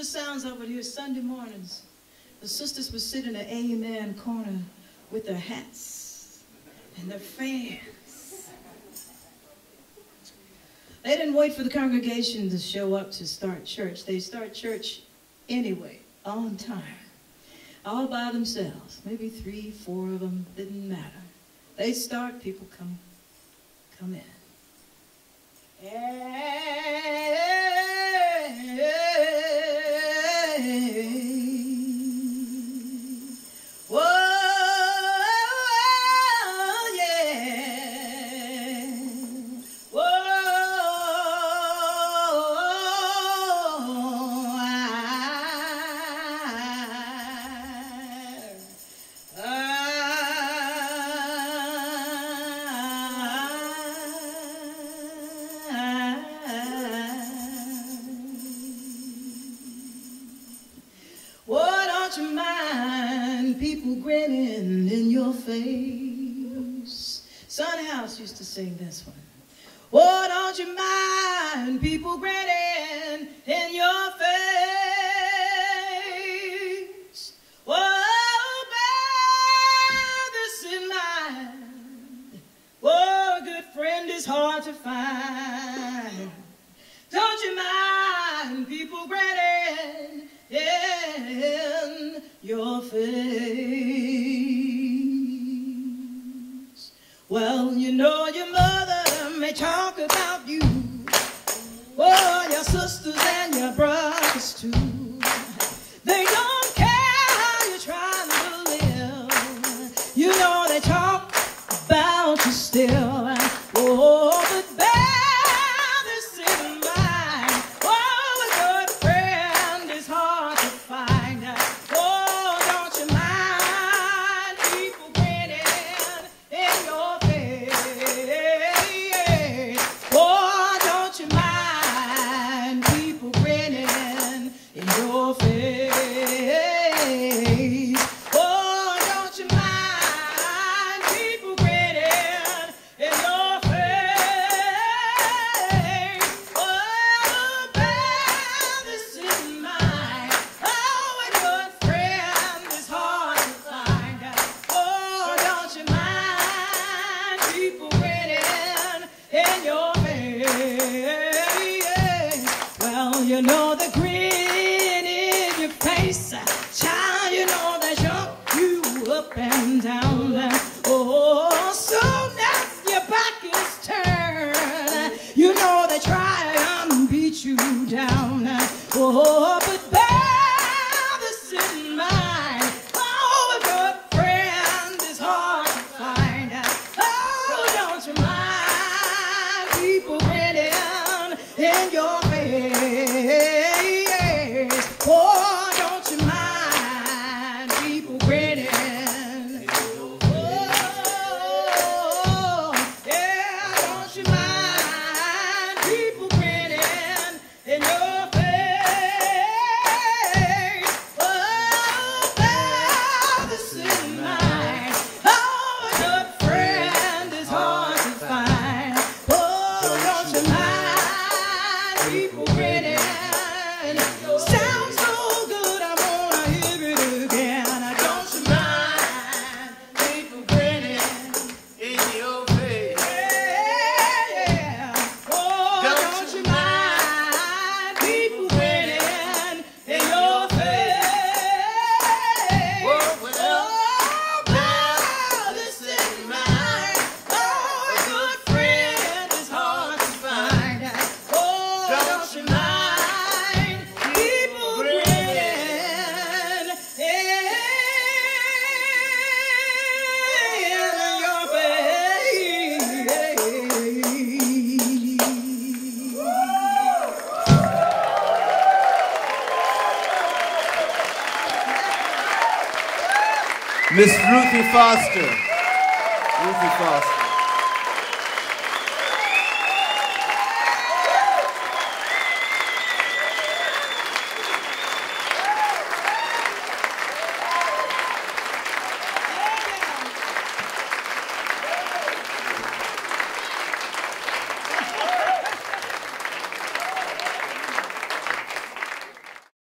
the sounds of it here Sunday mornings. The sisters would sit in the amen corner with their hats and their fans. They didn't wait for the congregation to show up to start church. They start church anyway, on time, all by themselves. Maybe 3, 4 of them, didn't matter. They start, people come in. Don't you mind people grinning in your face? Sonny House used to sing this one. Oh, don't you mind people grinning in your face? Oh, bear this in mind. Oh, a good friend is hard to find. Don't you mind people grinning in your face? Well, you know your mother may talk about you, oh, your sisters and your brothers too. They don't care how you're trying to live. You know they talk about you still. Oh, but bear this in mind. Oh, a good friend is hard to find. Oh, don't you mind people grinning in your face? Oh, don't you mind people grinning in your face? Oh, don't you mind people grinning in your face? Oh, bear this in mind. Oh, a good friend is hard to find. Oh, don't you mind people grinning in your face? Well, you know the grin in your face, child, you know they jump you up and down. Oh, so now your back is turned. You know they try and beat you down. Oh, but bear this in mind. Oh, a good friend is hard to find. Oh, don't you mind people grinning in your face? Oh, don't you mind people grinning? Oh, yeah, don't you mind people grinning in your face? Oh, bear this in mind. Oh, a good friend is hard to find. Oh, don't you mind people grinning? Sounds so good, I wanna hear it again. Don't you mind people grinning in your face. yeah. Oh, don't you mind people grinning in your face? Well, well, Oh, bear this in mind. Oh, a good friend is hard to find. Oh, don't you mind people grinning in your face? Miss Ruthie Foster. Ruthie Foster.